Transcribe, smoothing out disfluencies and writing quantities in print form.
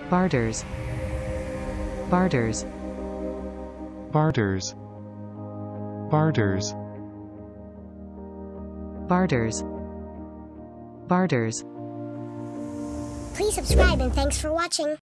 barters, barters, barters, barters, barters, barters. Please subscribe and thanks for watching.